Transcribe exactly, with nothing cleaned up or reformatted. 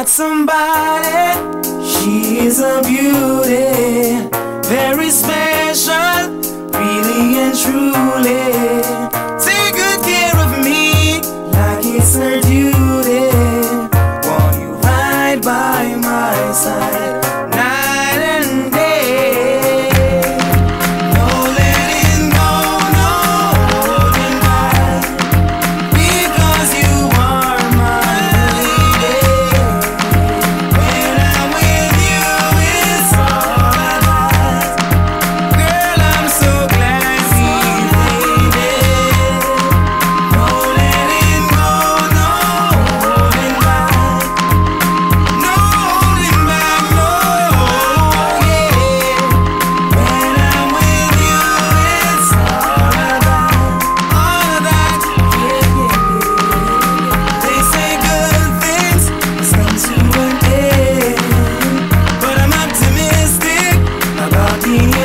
got somebody, she's a beauty, very special, really and truly. Take good care of me like it's her duty. Want you right by my side, night and day. No letting go, no holding back, because you are my lady. When I'm with you, it's all I got. Girl, I'm so glad we made it. No letting go, no holding back, no holding back, no, yeah. When I'm with you, it's all I got, all of that, yeah, yeah, yeah. They say good things must come to an end, but I'm optimistic about the